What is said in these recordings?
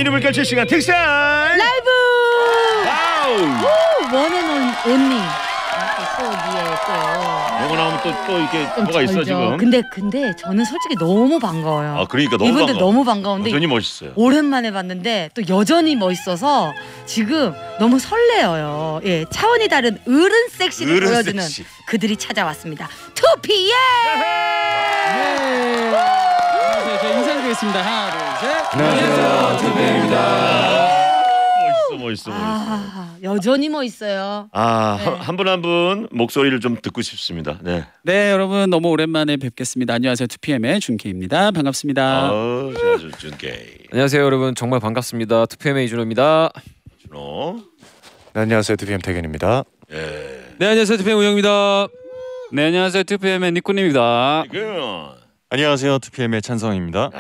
이름을 결칠 시간 픽셀 라이브. 와우. 원앤 온리. 또 니에 또. 요거 나오면 또 이게 뭐가 있어 지금. 근데 저는 솔직히 너무 반가워요. 아 그러니까 너무 이분들 반가워. 너무 반가운데 여전히 멋있어요. 오랜만에 봤는데 또 여전히 멋있어서 지금 너무 설레어요. 예, 차원이 다른 어른 섹시를 어른 보여주는 섹시. 그들이 찾아왔습니다. 2PM. 안녕하세요. 제가 인사드리겠습니다. 하나, 둘, 셋. 안녕하세요. 투피엠입니다. 멋있어. 여전히 멋있어요. 한 분 한 분 목소리를 좀 듣고 싶습니다. 네. 네, 여러분 너무 오랜만에 뵙겠습니다. 안녕하세요. 2PM의 준케입니다. 반갑습니다. 준케이. 안녕하세요 여러분 정말 반갑습니다. 투피엠의 이준호입니다. 준호. 네, 안녕하세요. 투피엠 태균입니다. 예. 네 안녕하세요 투피엠 우영입니다. 네, 안녕하세요. 2PM의 니꾸님입니다. 안녕하세요. 투피엠의 찬성입니다.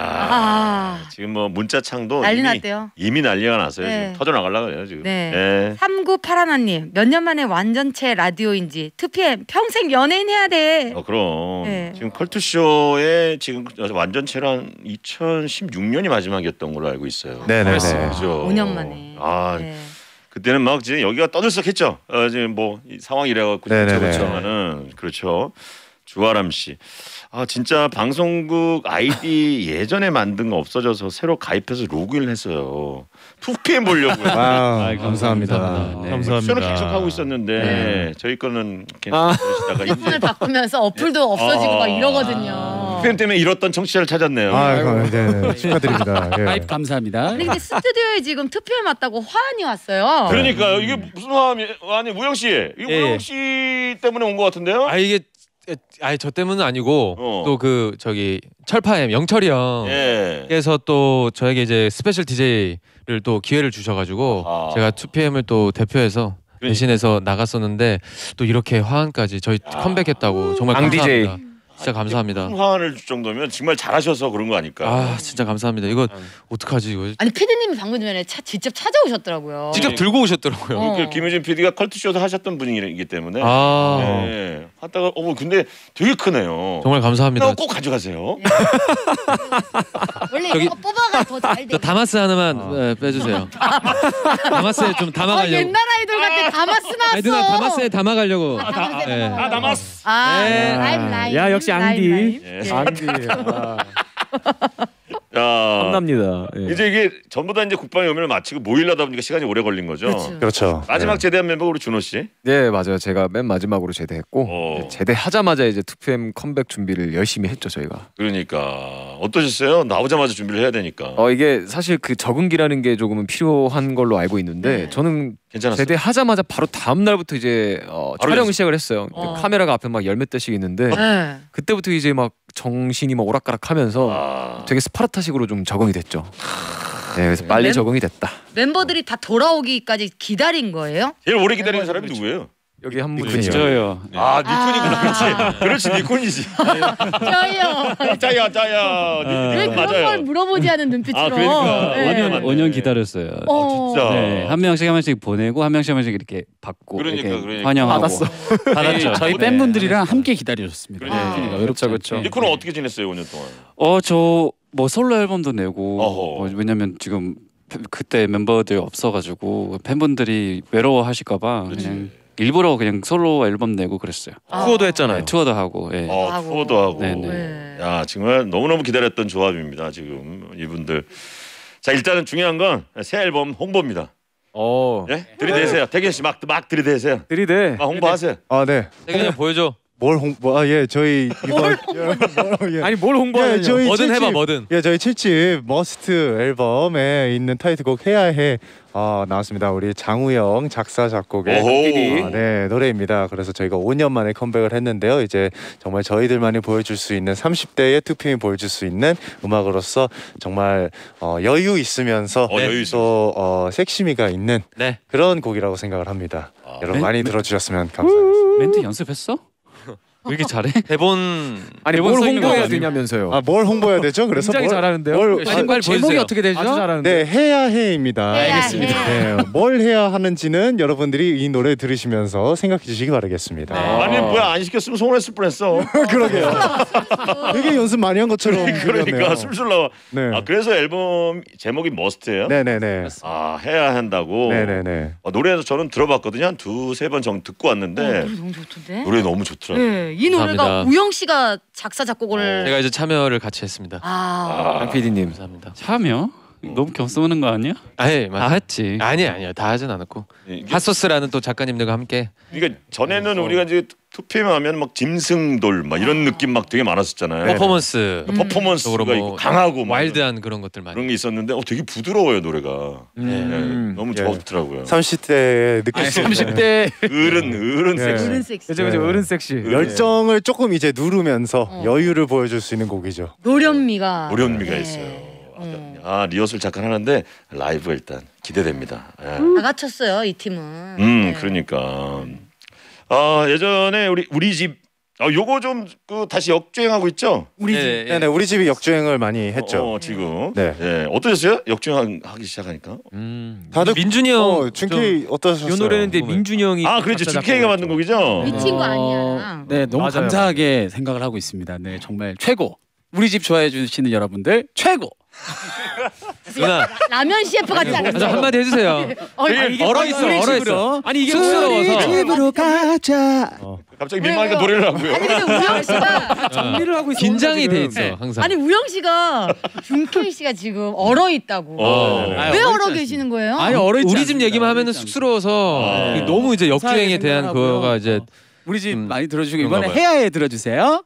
지금 뭐 문자창도 난리 났대요. 이미 난리가 났어요. 네. 지금 터져 나가려고 그래요 지금. 네. 3981님 몇 년 만에 완전체 라디오인지 2PM 평생 연예인 해야 돼. 그럼 네. 지금 컬투쇼에 지금 완전체로 한 2016년이 마지막이었던 걸로 알고 있어요. 네네네. 그죠. 5년 만에. 네. 그때는 막 이제 여기가 떠들썩했죠. 지금 뭐 상황이 이래갖고 그렇지만은 그렇죠. 주아람 씨. 진짜 방송국 아이디 예전에 만든 거 없어져서 새로 가입해서 로그인을 했어요. 2PM 보려고요. 감사합니다. 네. 감사합니다. 쇼는 계속 하고 있었는데 저희 거는 그러시다가 핸드폰을 바꾸면서 어플도 없어지고 막 이러거든요. 2PM 때문에 잃었던 청취자를 찾았네요. 네, 축하드립니다. 예. 가입 감사합니다. 아니 근데 스튜디오에 지금 2PM 왔다고 화환이 왔어요. 그러니까요. 이게 무슨 화음이 우영 씨. 이거 우영 씨 때문에 온 것 같은데요? 이게 저 때문은 아니고 또 그 저기 철파엠 영철이 형께서 또 저에게 이제 스페셜 DJ를 또 기회를 주셔가지고 제가 2PM을 또 대표해서 대신해서 나갔었는데 또 이렇게 화환까지 저희 컴백했다고 정말 감사합니다. 진짜 감사합니다. 큰 화환을 줄 정도면 정말 잘하셔서 그런 거 아닐까. 진짜 감사합니다. 이거 어떡하지 이거. 아니 피디님이 방금 전에 직접 찾아오셨더라고요. 직접 들고 오셨더라고요. 그 김효진 PD가 컬투쇼도 하셨던 분이기 때문에. 네. 하다가 근데 되게 크네요. 정말 감사합니다. 꼭 가져가세요. 원래 이거 뽑아가 더 잘 돼. 저 다마스 하나만 빼주세요. 다마스에 좀 담아가려고. 옛날 아이돌 같아. 다마스 나왔어. 누나 다마스에 담아가려고. 남았어. 라임. 야 역시 앙디. 앙디. 탐납니다. 이제 이게 전부 다 이제 국방의 의무를 마치고 모이려다 보니까 시간이 오래 걸린 거죠. 그렇죠. 마지막 제대한 멤버가 우리 준호 씨. 네 맞아요. 제가 맨 마지막으로 제대했고 제대하자마자 이제 2PM 컴백 준비를 열심히 했죠 저희가. 그러니까 어떠셨어요? 나오자마자 준비를 해야 되니까. 이게 사실 그 적응기라는 게 조금은 필요한 걸로 알고 있는데 저는 괜찮았어요? 제대하자마자 바로 다음 날부터 이제 촬영을 시작을 했어요. 카메라가 앞에 막 10몇 대씩 있는데 그때부터 이제 막 정신이 막 오락가락하면서 되게 스파르타식으로 좀 적응이 됐죠. 네, 그래서 빨리 적응이 됐다. 멤버들이 다 돌아오기까지 기다린 거예요? 제일 오래 기다리는 사람이 누구예요? 여기 한 분이요. 저요. 니콘이구나. 그렇지 니콘이지. 저요. 짜야. 왜 그런 걸 물어보지 않은 눈빛으로. 그러니까. 네. 5년 기다렸어요. 진짜. 네, 한 명씩 보내고 한 명씩 이렇게 받고 그러니까. 환영하고 받았죠. 저희 팬분들이랑 함께 기다려줬습니다. 그렇죠. 니콘은 어떻게 지냈어요 5년 동안? 저 뭐 솔로 앨범도 내고 왜냐면 지금 그때 멤버들 없어가지고 팬분들이 외로워하실까봐 그냥 일부러 그냥 솔로 앨범 내고 그랬어요. 투어도 했잖아요. 네, 투어도 하고. 투어도 하고. 네네. 야 정말 너무너무 기다렸던 조합입니다 지금 이분들. 자 일단은 중요한 건 새 앨범 홍보입니다. 네? 들이대세요. 태균 씨 막 들이대세요. 들이대. 홍보하세요. 네. 태균이 형 보여줘. 뭘 홍보? 저희 이번 아니 뭘 홍보하냐? 저희 뭐든 7집, 해봐 뭐든. 저희 7집 머스트 앨범에 있는 타이틀곡 해야 해 나왔습니다. 우리 장우영 작사 작곡의 PD 노래입니다. 그래서 저희가 5년 만에 컴백을 했는데요. 이제 정말 저희들만이 보여줄 수 있는 30대의 2PM이 보여줄 수 있는 음악으로서 정말 여유 있으면서 또 섹시미가 있는 그런 곡이라고 생각을 합니다. 여러분 많이 들어주셨으면 감사하겠습니다. 멘트 연습했어? 왜 이렇게 잘해? 대본 아니 뭘 홍보해야 되냐면서요. 뭘 홍보해야 되죠? 그래서 굉장히 잘하는데요. 신곡 제목이 어떻게 되죠? 아주 잘하는데. 네, 해야 해입니다. 알겠습니다. 네, 뭘 해야 하는지는 여러분들이 이 노래 들으시면서 생각해 주시기 바라겠습니다. 아니 뭐야 안 시켰으면 서운했을 뻔했어. 그러게요. 되게 연습 많이 한 것처럼 그러니까 술술 나와. 네. 그래서 앨범 제목이 머스트예요? 네네네. 해야 한다고. 네네네. 노래에서 저는 들어봤거든요. 한 2-3번 정도 듣고 왔는데 노래 너무 좋던데. 노래 너무 좋더라고요. 네, 이 노래가 감사합니다. 우영 씨가 작사 작곡을. 제가 이제 참여를 같이 했습니다. 아, PD님 감사합니다. 참여? 너무 겸손한 거 아니야? 맞아. 다 했지. 아니요 다 하진 않았고 핫소스라는 또 작가님들과 함께. 그러니까 전에는 우리가 이제 2PM 하면 막 짐승돌 막 이런 느낌 막 되게 많았었잖아요. 퍼포먼스 퍼포먼스가 뭐 있고 강하고 막 와일드한 그런 것들 많이. 그런 게 있었는데 되게 부드러워요 노래가. 너무 좋더라고요. 30대의 느낌. 30대 어른 섹시. 어른 섹시. 그죠 어른 섹시. 열정을 조금 이제 누르면서 여유를 보여줄 수 있는 곡이죠. 노련미가. 노련미가 있어요. 리허설 잠깐 하는데 라이브 일단 기대됩니다. 다 갖췄어요 이 팀은. 네. 그러니까 예전에 우리 집 요거 좀 다시 역주행하고 있죠? 우리 집. 네네, 우리 집이 역주행을 많이 했죠. 지금. 네. 어떠셨어요? 역주행하기 시작하니까? 다들 민준이 형 준케이 어떠셨어요? 이 노래는 민준이 형이. 그렇죠. 준케이가 만든 곡이죠. 이 친구 아니야. 네, 너무 맞아요. 감사하게 생각을 하고 있습니다. 네, 정말 최고. 우리 집 좋아해 주시는 여러분들 최고. 누나 라면 CF 같지 않았어? 한마디 해주세요. 얼어 있어. 아니 이게 쑥스러워서. 집으로 가자. 갑자기 민망하니까 노래를 하고요. 아니 근데 우영 씨가 정리를 하고 있어. 긴장이 돼 있어 항상. 아니 우영 씨가 준케이 씨가 지금 얼어 있다고. 왜 얼어 계시는 거예요? 아니 얼어 있지 우리 집 않습니다. 얘기만 하면은 얼어 있지 쑥스러워서 아. 너무 이제 역주행에 감사하게 대한 생각하고요. 그거가 이제 우리 집 많이 들어주시고 그런가 이번에 봐요. 해야해 들어주세요.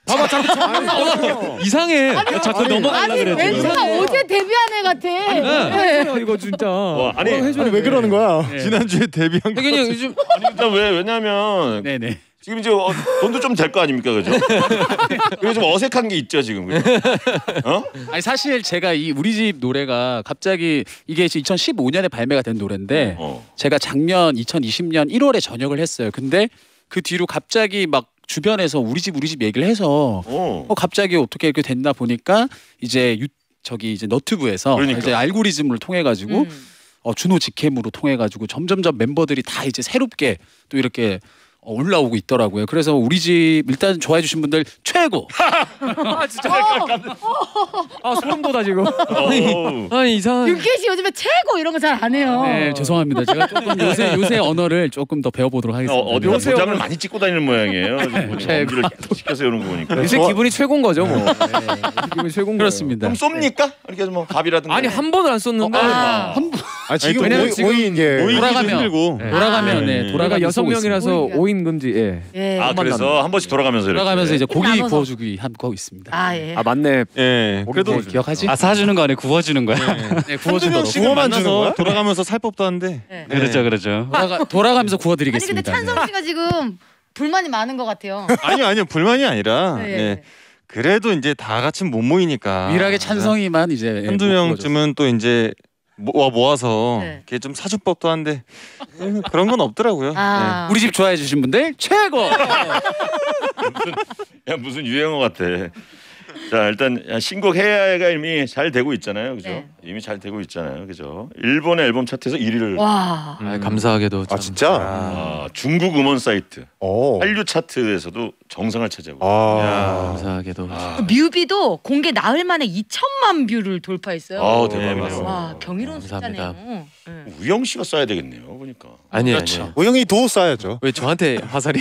이상해. 자꾸 넘어가려 아니 그래. 멘트가 어제 데뷔한 애 같아. 네. 이거 진짜. 아니 왜 그러는 거야? 지난주에 데뷔한 거. 태균이 형 요즘 왜냐면 네네. 지금 이제 돈도 좀 될 거 아닙니까, 그죠? 그래서 좀 어색한 게 있죠 지금. 그죠? 아니 사실 제가 이 우리 집 노래가 갑자기 이게 2015년에 발매가 된 노래인데 제가 작년 2020년 1월에 전역을 했어요. 근데 그 뒤로 갑자기 막 주변에서 우리 집 얘기를 해서 갑자기 어떻게 이렇게 됐나 보니까 이제 이제 너튜브에서 그러니까. 이제 알고리즘을 통해 가지고 준호 직캠으로 통해 가지고 점점점 멤버들이 다 이제 새롭게 또 이렇게 올라오고 있더라고요. 그래서 우리 집 일단 좋아해 주신 분들 최고. 진짜. 소름 돋아 지금. 아니 이상한. 윤케이 씨 요즘에 최고 이런 거 잘 안 해요. 네, 죄송합니다. 제가 조금 요새 언어를 조금 더 배워보도록 하겠습니다. 어디 도장을 많이 찍고 다니는 모양이에요. 연기를 시켜서 이런 거 보니까. 요새 기분이 최고인 거죠 뭐. 기분이 최고인 그렇습니다. 그럼 쏩니까? 이렇게 해서 뭐 밥이라든가. 아니 한 번을 안 썼는데. 지금 왜냐면 지금 모인 게 돌아가면 돌아가 여성명이라서 있습니다. 5인 금지. 예. 그래서 한 번씩 돌아가면서 이렇게. 돌아가면서 이제 고기 나눠서. 구워주기 하고 있습니다. 예. 맞네. 예. 그래도 기억하지? 사주는 거 아니고 구워주는 거야? 네, 구워주도록. 구워만 주는 거야? 돌아가면서 살법도 한데. 네. 그렇죠. 돌아가면서 아니 근데 구워드리겠습니다. 찬성 씨가 지금 불만이 많은 것 같아요. 아니요 불만이 아니라 네. 예. 그래도 이제 다 같이 못 모이니까 유일하게 찬성이만 이제 한두 명쯤은 또 이제 모아서 네. 이렇게 좀 사주법도 한데 그런 건 없더라고요. 아. 우리 집 좋아해 주신 분들 최고. 무슨 유행어 같아. 자 일단 신곡 해야가 이미 잘 되고 있잖아요, 그죠? 네. 이미 잘 되고 있잖아요, 그죠? 일본의 앨범 차트에서 1위를. 와. 감사하게도. 참. 진짜? 중국 음원 사이트 오. 한류 차트에서도 정상을 차지하고. 감사하게도. 뮤비도 공개 나흘 만에 2천만 뷰를 돌파했어요. 대박이네요. 와 경이로운 감사합니다. 숫자네요. 우영 씨가 써야 되겠네요, 보니까. 아니에요. 우영이 도 쌓야죠. 왜 저한테 화살이?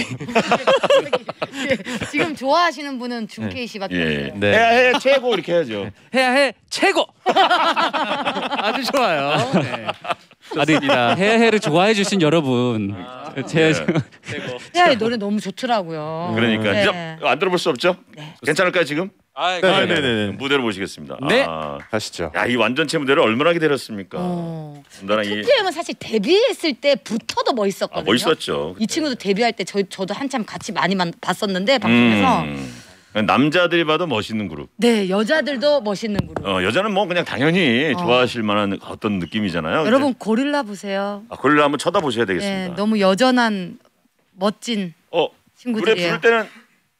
지금 좋아하시는 분은 준케이 씨밖에 예. 없어요. 네. 해야 최고 이렇게 해야죠. 해야 해 최고. 아주 좋아요. 네. 좋습니다. 해해를 좋아해 주신 여러분. 제 해야의 노래 너무 좋더라고요. 그러니까 네. 이제 안 들어볼 수 없죠? 괜찮을까요 지금? 네네네. 무대를 보시겠습니다. 네. 가시죠. 이 완전체 무대를 얼마나 기다렸습니까? 분단한 이 2PM은 사실 데뷔했을 때부터도 멋있었거든요. 멋있었죠. 이 친구도 데뷔할 때 저도 한참 같이 많이 봤었는데 방송에서 남자들이 봐도 멋있는 그룹. 네 여자들도 멋있는 그룹. 여자는 뭐 그냥 당연히 좋아하실 만한 어떤 느낌이잖아요. 여러분 고릴라 보세요. 고릴라 한번 쳐다보셔야 네, 되겠습니다. 너무 여전한 멋진 노래 친구들이에요. 부를 때는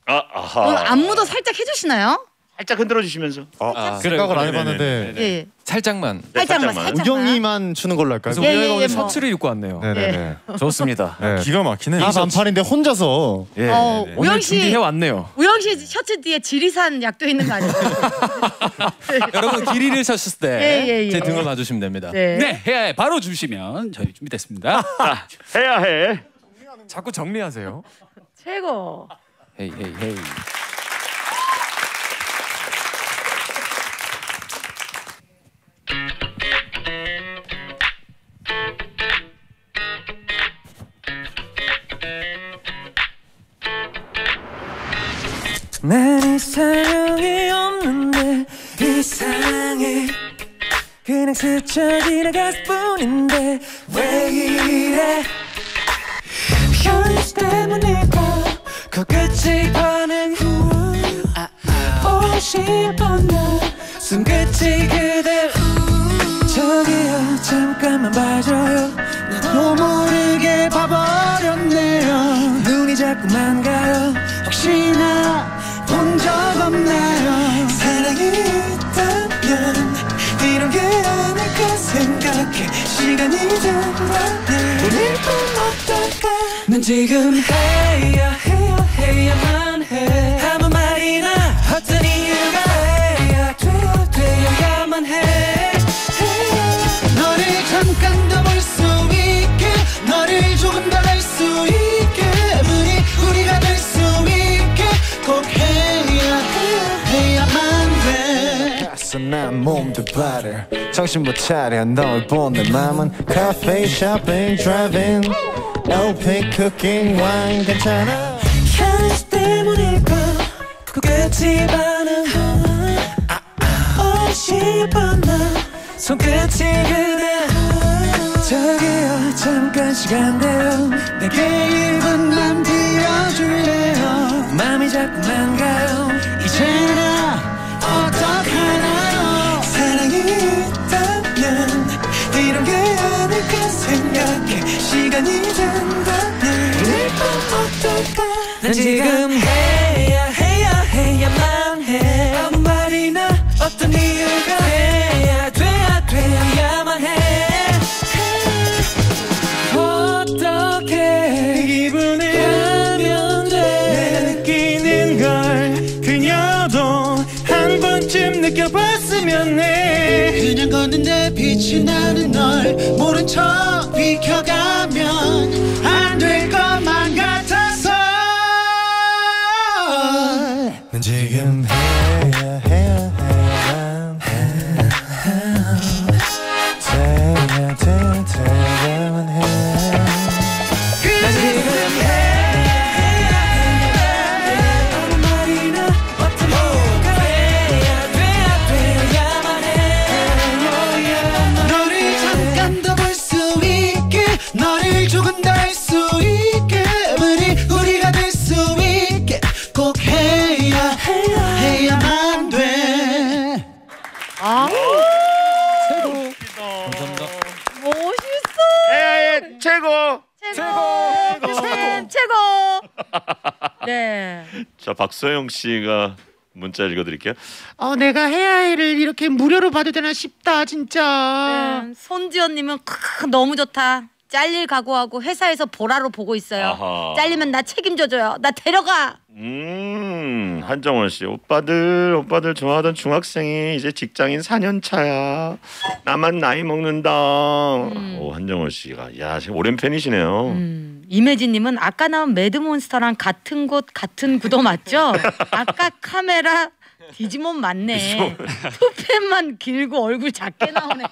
안무도 살짝 해주시나요? 살짝 흔들어 주시면서. 생각을 안 해봤는데. 예. 살짝만. 살짝만. 우영이만 추는 걸로 할까요? 그래서 우영이가 오늘 셔츠를 입고 왔네요. 네네네. 좋습니다. 기가 막히네. 다 반팔인데 혼자서. 우영 씨 준비해 왔네요. 우영 씨 셔츠 뒤에 지리산 약도 있는 거 아니에요? 여러분 길이를 셨을 때 제 예. 등을 봐주시면 됩니다. 네, 해야해 바로 주시면 저희 준비됐습니다. 해야 해. 자꾸 정리하세요. 최고. 헤이 헤이 헤이. 난 이상형이 없는데 이상해 그냥 스쳐 지나갔을 뿐인데 왜 이래 현실 때문일까 코끝이 반응 보고 싶었나 손끝이 그대 저기요 잠깐만 봐줘요 나도 모르게 봐버렸네요 눈이 자꾸만 가요 혹시나 본 적 없나요 사랑이 있다면 이런 게 아닐까 생각해 시간이 된다면 우릴 꿈 어떨까 난 지금 해야만 해 아무 말이나 어떤 이유가 되어야만 해 너를 잠깐 더 볼 수 있게 너를 조금 더 알 수 있게 우리가 될 수 있게 꼭 해야만 돼 가서 난 몸도 발을 정신 못 차려 널 본 내 맘은 카페 쇼핑 드라이빙 LP 쿠킹 와인 괜찮아 현실 때문일까 코끝이 반응 싶었나 손끝이 그대 저기요 잠깐 시간 돼요 내게 1분만 비워줄래요 맘이 자꾸만 가요 이제 나 어떡하나요 사랑이 있다면 이런 게 아닐까 생각해 시간이 된다면 우릴 꿈 어떨까 난 지금 해야만 해 아무 말이나 어떤 이유가 돼야만 해 어떻게 기분을 하면 돼 느끼는 걸 그녀도 한 번쯤 느껴봤으면 해 그냥 걷는데 빛이 나는 널 모른 척 비켜가면 안 될 것만 같아서 난 지금 해야만 해야만 해 난 지금 아무 말이나 어떤 이유가 돼야만 해 너를 잠깐 더 볼 수 있게 너를 조금 더 알 수 있게 우리가 될 수 있게 꼭 해야만 돼 감사합니다. 멋있어. 최고. 최고. 네. 자, 박소영 씨가 문자 읽어드릴게요. 내가 헤아이를 이렇게 무료로 봐도 되나 싶다 진짜. 손지연님은 너무 좋다. 잘릴 각오하고 회사에서 보라로 보고 있어요. 아하. 잘리면 나 책임져줘요. 나 데려가. 한정원 씨, 오빠들 좋아하던 중학생이 이제 직장인 4년 차야. 나만 나이 먹는다. 오, 한정원 씨가 야, 지금 오랜 팬이시네요. 이매진님은 아까 나온 매드몬스터랑 같은 곳 같은 구도 맞죠? 아까 카메라 디지몬 맞네. 투펜만 길고 얼굴 작게 나오네.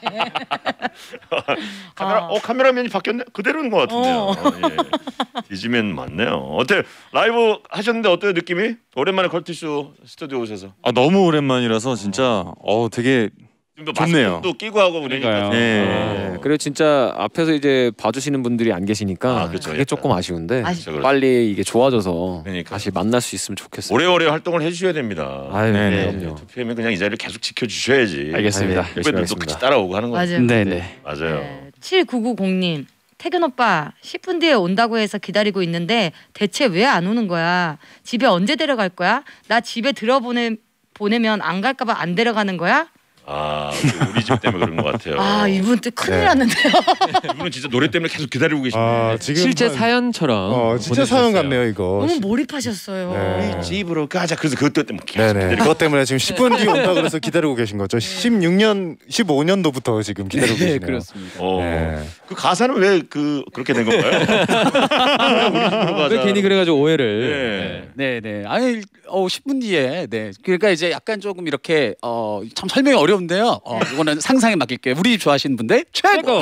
카메라면이 바뀌었네. 그대로인 것 같은데요. 예. 디지맨 맞네요. 어때 라이브 하셨는데 어때요 느낌이? 오랜만에 걸티슈 스튜디오 오셔서. 너무 오랜만이라서 진짜 되게 좋네요. 또 끼고 하고 그러니까. 네. 그리고 진짜 앞에서 이제 봐주시는 분들이 안 계시니까 그렇죠. 그게 조금 아쉬운데 그렇죠. 빨리 이게 좋아져서 그러니까. 다시 만날 수 있으면 좋겠어요. 오래오래 활동을 해주셔야 됩니다. 그럼요. 2PM은 그냥 이 자리를 계속 지켜주셔야지. 알겠습니다. 후배들도 같이 따라오고 하는 거죠. 맞아요. 네네. 맞아요. 네. 7990님 태균 오빠 10분 뒤에 온다고 해서 기다리고 있는데 대체 왜 안 오는 거야? 집에 언제 데려갈 거야? 나 집에 보내면 안 갈까 봐 안 데려가는 거야? 아, 우리 집 때문에 그런 것 같아요. 아, 이분 또 큰일 났는데요. 이분은 진짜 노래 때문에 계속 기다리고 계시네요. 아, 실제 사연처럼. 진짜 사연 같네요 이거. 너무 몰입하셨어요. 네. 집으로 가자. 그래서 그것 때문에 네네. 그것 때문에 지금 10분 뒤에 온다 그래서 기다리고 계신 거죠. 15년도부터 지금 기다리고 계시네요. 네, 그렇습니다. 네. 그 가사는 왜 그렇게 된 건가요? 우리 집으로 가자. 왜 괜히 그래가지고 오해를. 네. 아니 10분 뒤에. 네. 그러니까 이제 약간 조금 이렇게 참 설명이 어려운데요. 이거는 상상에 맡길게요. 우리 집 좋아하시는 분들 최고.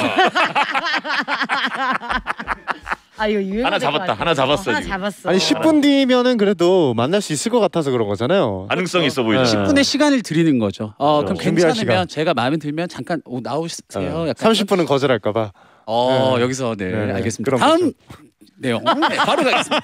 아 이거 유행 하나 잡았다. 하나 잡았어. 하나 잡았어. 아니 10분 뒤면은 그래도 만날 수 있을 것 같아서 그런 거잖아요. 가능성 있어 보이죠. 10분의 시간을 드리는 거죠. 그럼 준비할 괜찮으면 시간. 제가 마음에 들면 잠깐 나오세요. 약간 30분은 거절할까 봐. 여기서 네, 네, 알겠습니다. 그럼 다음 내용 바로 가겠습니다.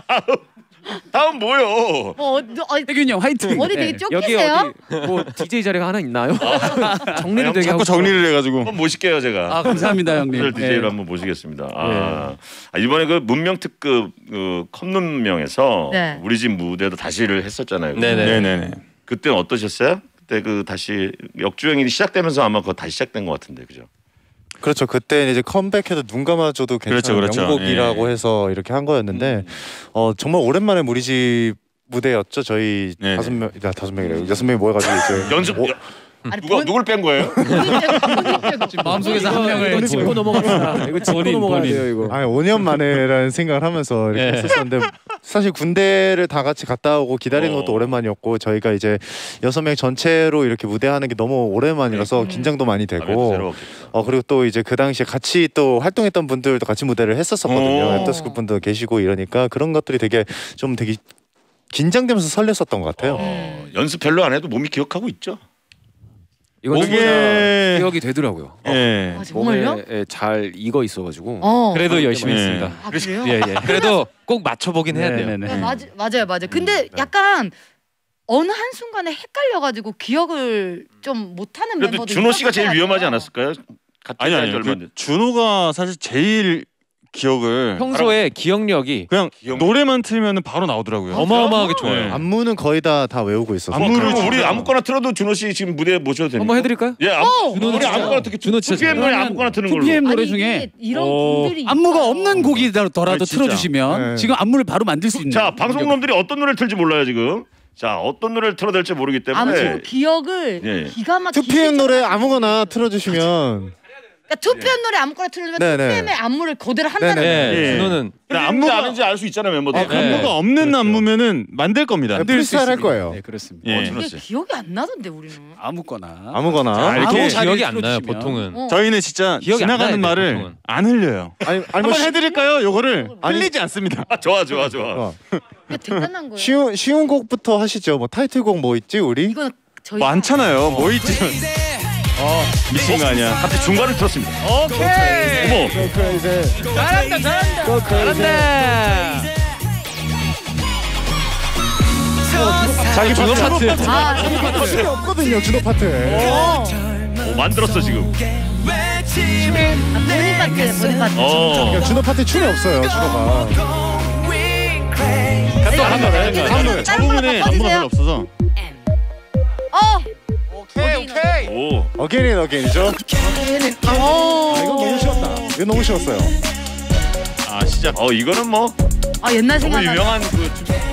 다음 뭐요? 태균이 형 화이팅. 어디 되게 여기 쫓기세요? 어디 뭐 DJ 자리가 하나 있나요? 정리를 되게 자꾸 하고 정리를 해가지고. 한번 모실게요 제가. 아 감사합니다 형님. DJ로 한번 모시겠습니다. 이번에 그 문명 특급 그 컵눈명에서 네. 우리 집 무대도 다시를 했었잖아요. 네네. 그때는 어떠셨어요? 그때 그 다시 역주행이 시작되면서 아마 그거 다시 시작된 것 같은데 그죠? 그렇죠. 그때 이제 컴백해도 눈 감아줘도 괜찮은 그렇죠. 명곡이라고 해서 이렇게 한 거였는데 정말 오랜만에 우리 집 무대였죠. 저희 네네. 5명이래요. 6명이 모여가지고 이제 연습 아니, 누굴 뺀 거예요? 지금 마음속에서 한 명을 이거 짚고 넘어갑시다. 이거 짚고 넘어가야 돼요 이거. 아니 5년 만에라는 생각을 하면서 이렇게 했었는데 사실 군대를 다 같이 갔다 오고 기다리는 것도 오랜만이었고 저희가 이제 6명 전체로 이렇게 무대하는 게 너무 오랜만이라서 긴장도 많이 되고 그리고 또 이제 그 당시에 같이 또 활동했던 분들도 같이 무대를 했었거든요. 애프터스쿨 분도 계시고 이러니까 그런 것들이 되게 긴장되면서 설렜었던 것 같아요. 연습 별로 안 해도 몸이 기억하고 있죠. 이거 이게 기억이 되더라고요. 예. 아, 정말요? 몸에 잘 익어 있어가지고. 그래도 열심히 했습니다. 아, 그래요? 예. 그래도 꼭 맞춰보긴 해야 돼요. 네, 맞아요. 근데 약간 어느 한 순간에 헷갈려가지고 기억을 좀 못하는 그래도 멤버들. 준호 씨가 제일 위험하지 않았을까요? 아니요. 준호가 사실 제일 기억을 평소에 기억력이 그냥 노래만 틀면은 바로 나오더라고요. 어마어마하게 좋아요. 안무는 거의 다 외우고 있어서. 안무를 우리 아무거나 틀어도 준호 씨 지금 무대에 모셔도 됩니까? 한번 해드릴까요? 예, 우리 아무거나 특히 준호 진짜 2PM 노래 아무거나 트는 걸로. 2PM 노래 중에 이런 분들이 안무가 없는 곡이더라도 아니, 진짜. 틀어주시면 지금 안무를 바로 만들 수 있는. 자, 방송놈들이 어떤 노래를 틀지 몰라요 지금. 자, 어떤 노래를 틀어야 될지 모르기 때문에. 안무 기억을 기가 막히게. 2PM 노래 아무거나 틀어주시면. 그러니까 2PM 노래 아무거나 틀어주면 네네. 2PM의 안무를 그대로 한다는 거예요. 예. 준호는 안무가 아는지 알 수 있잖아요 멤버들. 안무가 없는 안무면은 만들 겁니다. 프리스타일 할 거예요. 네, 그렇습니다. 예. 이게 기억이 안 나던데 우리는. 아무거나. 이렇게 아무 기억이 안 나요 틀어주시면. 보통은. 저희는 진짜 기억이 안 지나가는 나야 말을 돼요, 보통은. 안 흘려요. 한번 해드릴까요? 요거를 흘리지 않습니다. 좋아. 이게 대단한 거예요. 쉬운 곡부터 하시죠. 뭐 타이틀곡 뭐 있지 우리? 이건 저희 많잖아요. 뭐 있지? 미친 거 아니야. 갑자기 중간을 틀었습니다. 오케이. 어머. 잘한다. 자기 준호 파트. 춤이 없거든요. 준호 파트. 만들었어 지금. 본인 파트. 그러니까 준호 파트 춤이 없어요. 준호가. 다음 노래. 저 부분에 안무가 별로 없어서. 오케이. 오. 어게인 어게인이죠. 이건 너무 쉬웠다. 이건 너무 쉬웠어요. 아 시작. 이거는 뭐 옛날 너무 생각. 유명한 그.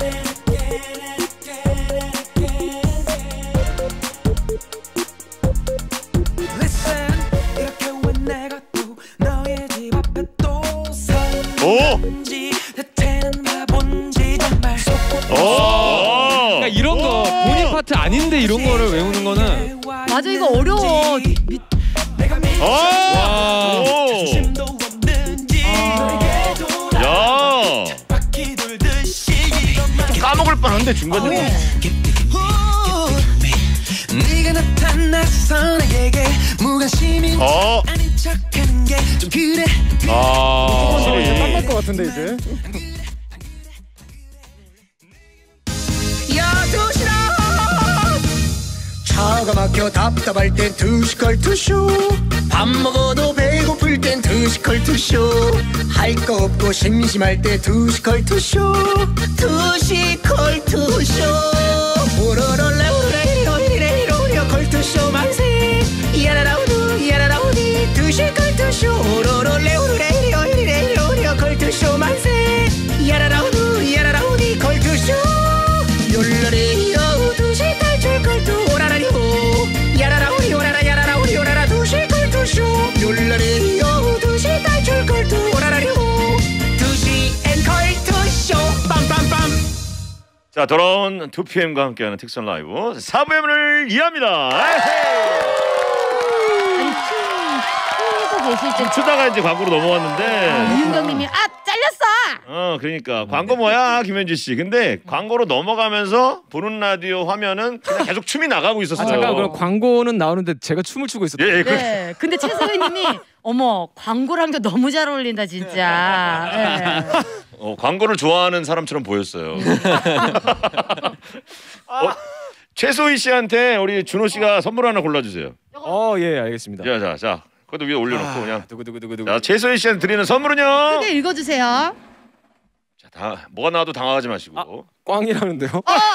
그러니까 이런 거 본인 파트 아닌데 이런 거를 외우는 거는 맞아 이거 어려워. 야. 까먹을 뻔한데 중간에. 네가 나타나서 나에게 무관심인 아닌 척하는 게 좀 그래. 이제 땀날 것 같은데 이제. 차가 막혀 답답할 땐 투시컬 투쇼 밥 먹어도 배고플 땐 2시 컬투쇼 할 거 없고 심심할 때 2시 컬투쇼 2시 컬투쇼 오로롤라 오로라이리로 컬투쇼 만세 야라라우두 야라라우디 2시 컬투쇼 오로롤레 오로라이리로 컬투쇼 만세 야라라우두 야라라우디 컬투쇼 욜라리요 2시 탈출 컬투 오라라리호 야라라우리 오라라 야라라우리 오라라 2시 컬투쇼 욜라리요 2시 탈출 컬투 오라라리호 2시 엔 컬투쇼 빰빰빰. 자, 돌아온 2PM과 함께하는 특선 라이브 4부의 문을 이합니다. 계실 때 추다가 이제 광고로 넘어왔는데 이윤경님이 잘렸어. 그러니까 광고 뭐야 김현주 씨. 근데 광고로 넘어가면서 보는 라디오 화면은 그냥 계속 춤이 나가고 있었어요. 잠깐 그럼 광고는 나오는데 제가 춤을 추고 있었어요. 예, 네. 근데 최서희님이 어머 광고랑도 너무 잘 어울린다 진짜. 네. 광고를 좋아하는 사람처럼 보였어요. 최소희 씨한테 우리 준호 씨가 선물 하나 골라주세요. 예 알겠습니다. 자. 그것도 위에 올려놓고 그냥. 두구두구두구. 자, 최소희 씨한테 드리는 선물은요. 크게 읽어주세요. 자, 뭐가 나와도 당황하지 마시고. 꽝이라는데요?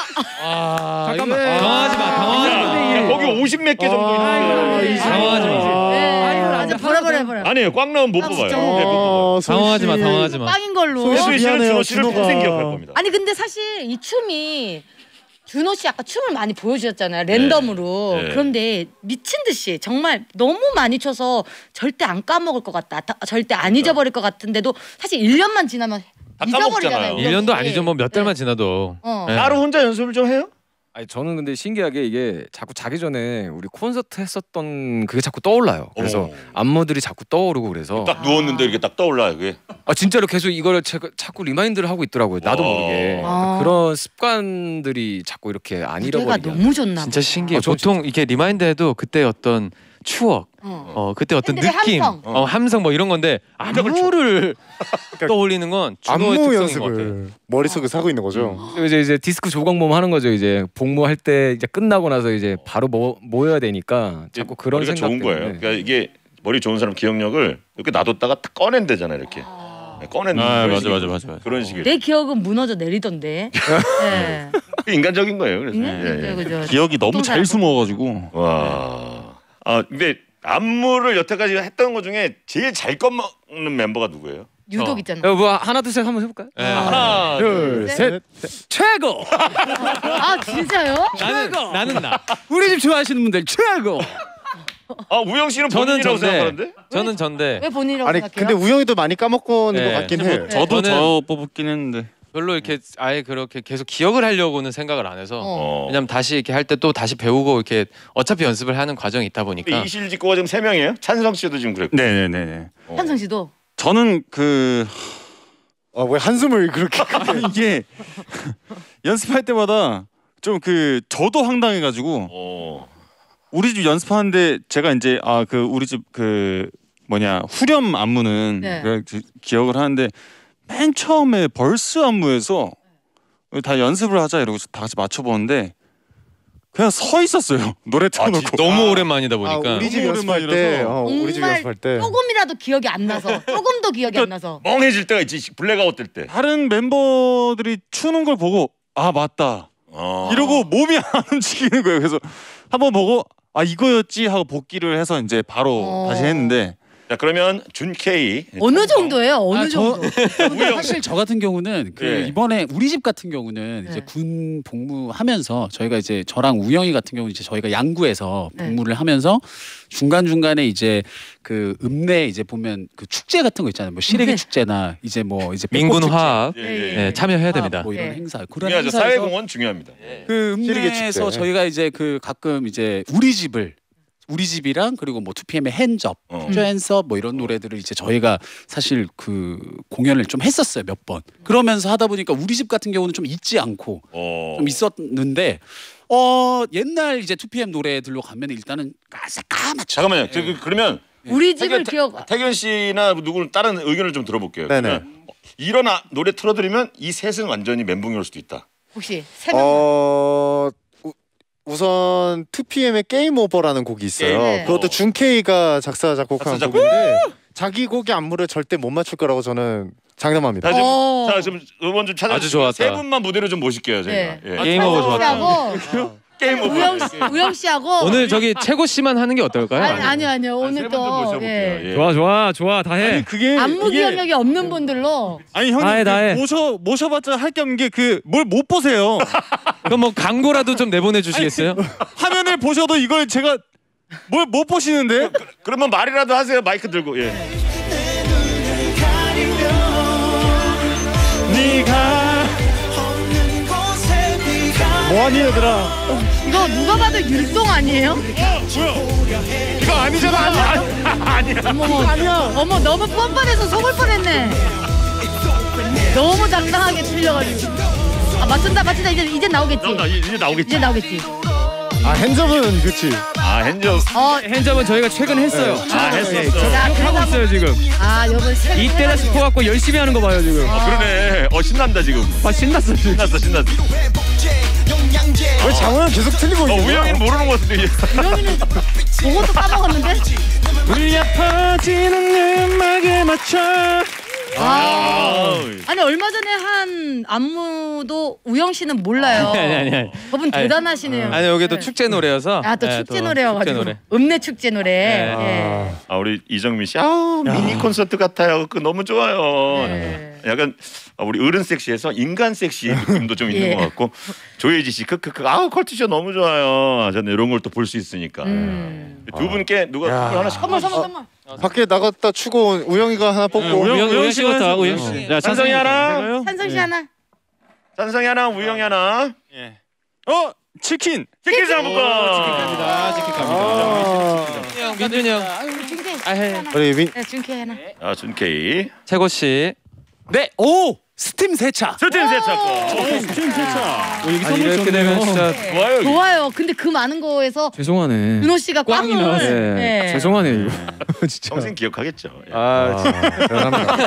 잠깐만. 당황하지 마. 거기 50몇 개 정도 있는데. 당황하지 마. 아주 버려. 아니에요. 꽝 나오면 못 뽑아요. 당황하지 마. 꽝인 걸로. 최소희 씨는 준호 씨를 평생 기억할 겁니다. 아니 근데 사실 이 춤이 준호 씨 아까 춤을 많이 보여주셨잖아요. 랜덤으로. 네. 그런데 미친 듯이 정말 너무 많이 춰서 절대 안 까먹을 것 같다. 절대 안 잊어버릴 것 같은데도 사실 1년만 지나면 잊어버리잖아요. 1년도 아니죠. 뭐 몇 달만 지나도. 따로 혼자 연습을 좀 해요? 아니 저는 근데 신기하게 이게 자꾸 자기 전에 우리 콘서트 했었던 그게 자꾸 떠올라요. 그래서 안무들이 자꾸 떠오르고 그래서 딱 누웠는데 이렇게 딱 떠올라요 그게. 진짜로 계속 이걸 자꾸 리마인드를 하고 있더라고요. 나도 모르게 그런 습관들이 자꾸 이렇게 안 잃어버리게. 너무 좋나. 진짜 신기해. 보통 이렇게 리마인드해도 그때 어떤 추억, 그때 어떤 느낌, 함성 뭐 이런 건데 안무를 떠올리는 건 준호의 안무 특성인 것 연습을 같아. 머릿속에 사고 있는 거죠. 이제 디스크 조각모음 하는 거죠. 이제 복무할 때 이제 끝나고 나서 이제 바로 모여야 되니까 자꾸 그런 생각 좋은 때문에. 거예요. 그러니까 이게 머리 좋은 사람 기억력을 이렇게 놔뒀다가 딱 꺼낸대잖아요. 이렇게 꺼낸다. 맞아. 그런 식이에요. 내 기억은 무너져 내리던데. 네. 인간적인 거예요. 그래서 그죠. 기억이 너무 잘 숨어가지고. 와. 근데 안무를 여태까지 했던 것 중에 제일 잘 꺼먹는 멤버가 누구예요? 유독 있잖아. 뭐 하나 둘 셋 한번 해볼까요? 하나 둘 셋. 최고. 진짜요? 나는 나. 우리 집 좋아하시는 분들 최고. 우영 씨는 본인이라고 생각하는데? 저는 전데. 왜 본인이라고 아니 생각해요? 근데 우영이도 많이 까먹고는 것 같긴 해. 저도 저 뽑긴 했는데. 별로 이렇게 아예 그렇게 계속 기억을 하려고는 생각을 안 해서 왜냐면 다시 이렇게 할 때 또 다시 배우고 이렇게 어차피 연습을 하는 과정이 있다 보니까. 이실 직고가 지금 3명이에요? 찬성 씨도 지금 그랬고. 네네네. 한성 씨도. 저는 왜 한숨을 그렇게 이게 연습할 때마다 좀 저도 황당해가지고 우리 집 연습하는데 제가 이제 우리 집 후렴 안무는 기억을 하는데 맨 처음에 벌스 안무에서 다 연습을 하자 이러고 다 같이 맞춰보는데 그냥 서 있었어요. 노래 틀어놓고. 너무 오랜만이다 보니까. 우리 집 연습할 때 우리 집 연습할 때 조금이라도 기억이 안 나서 조금도 기억이 안 나서 멍해질 때가 있지. 블랙아웃 될 때. 다른 멤버들이 추는 걸 보고 맞다 이러고 몸이 안 움직이는 거예요. 그래서 한번 보고 이거였지 하고 복귀를 해서 이제 바로 다시 했는데. 자 그러면 준케이 어느 정도예요? 어느 정도? 사실 저 같은 경우는 이번에 우리 집 같은 경우는 이제 군 복무하면서 저희가 이제 저랑 우영이 같은 경우는 이제 저희가 양구에서 복무를 하면서 중간 중간에 이제 읍내 이제 보면 축제 같은 거 있잖아요. 뭐 시래기 축제나 이제 민군화합 참여해야 됩니다. 뭐 이런 행사 그런 중요하죠. 행사에서 사회공헌 중요합니다. 읍내에서 저희가 이제 가끔 이제 우리 집이랑 그리고 뭐 2PM의 핸즈업, 핸즈업 뭐 이런 노래들을 이제 저희가 사실 공연을 좀 했었어요 몇 번. 그러면서 하다 보니까 우리 집 같은 경우는 좀 잊지 않고 좀 있었는데 옛날 이제 2PM 노래들로 가면 일단은 까맣죠. 잠깐만요. 그러면 우리 집을 기억. 태균 씨나 누구 다른 의견을 좀 들어볼게요. 네네. 이런 노래 틀어드리면 이 셋은 완전히 멘붕이 올 수도 있다. 혹시 세 명? 우선 2PM의 게임 오버라는 곡이 있어요. 그것도 준케이가 작사 작곡한 곡인데 자기 곡의 안무를 절대 못 맞출 거라고 저는 장담합니다. 자, 지금 음원 좀 찾아. 아주 좋았다. 세 분만 무대로 좀 모실게요 저희가. 네. 예. 게임 오버 좋았다. 게임 오버. 우영 씨하고 오늘 저기 최고 씨만 하는 게 어떨까요? 아니요. 오늘 또 좋아 다 해. 아니 그게 안무 기억력이 없는 분들로. 아니 형님 다 해. 모셔봤자 할 게 없는 게 그 뭘 못 보세요. 그럼 뭐 광고라도 좀 내보내 주시겠어요? 화면을 보셔도 이걸 제가 뭘 못 보시는데? 그러면 말이라도 하세요. 마이크 들고. 예. 네가 뭐하니 얘들아? 이거 누가 봐도 율동 아니에요? 이거 아니잖아. 아니야. 어머 너무 뻔뻔해서 속을 뻔했네. 너무 당당하게 틀려가지고. 맞춘다 이제 나오겠지. 이제 나오겠지. 이제 나오겠지. 핸즈업은 그치. 핸즈업. 핸즈업은 저희가 최근 했어요. 했었어. 하고 있어요 지금. 요번 이때다 싶어갖고 열심히 하는 거 봐요 지금. 그러네. 신난다 지금. 신났어 지금. 신났어. 왜 장우영 계속 틀리고 있는 거야? 우영이는 모르는 것 같은데. 우영이는 그것도 까먹었는데? 울려 퍼지는 음악에 맞춰. 아니 얼마 전에 한 안무도 우영 씨는 몰라요. 아니. 저분 대단하시네요. 아니 여기 또 축제 노래여서. 또 축제 노래여가지고. 음내 축제 노래. 우리 이정민 씨. 미니 콘서트 같아요. 그 너무 좋아요. 약간 우리 어른 섹시에서 인간 섹시 느낌도 좀 있는 것 같고. 조혜지 씨 크크크. 컬투쇼 너무 좋아요. 저는 이런 걸 또 볼 수 있으니까. 두 분께 누가 하나씩. 잠깐만. 밖에 나갔다 추고 온 우영이가 하나 뽑고. 우영 씨 같다. 우영 씨. 찬성이 하나. 찬성 씨 하나. 찬성이 하나. 우영이 하나. 치킨. 치킨 장볶음. 치킨 갑니다. 민준이 형. 우리 준케이. 우리 준케이 하나. 준케이. 최고 씨. 네. 스팀 세차. 스팀 세차. 이렇게 되면 진짜 좋아요. 좋아요. 근데 그 많은 거에서 죄송하네. 은호 씨가 꽝을. 죄송하네 이거. 진짜. 평생 기억하겠죠. 대단합니다.